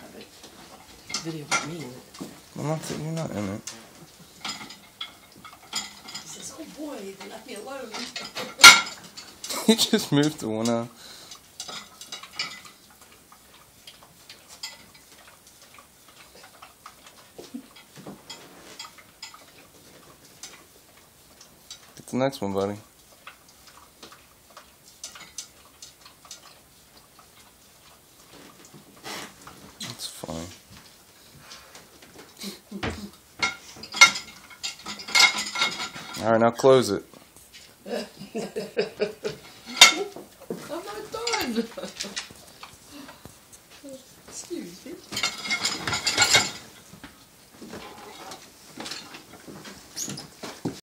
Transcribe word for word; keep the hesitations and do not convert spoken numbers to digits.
Video with me in it. I'm not, you're not in it. He says, oh boy, they left me alone. He just moved the one out. Get the next one, buddy. That's fine. Alright, now close it.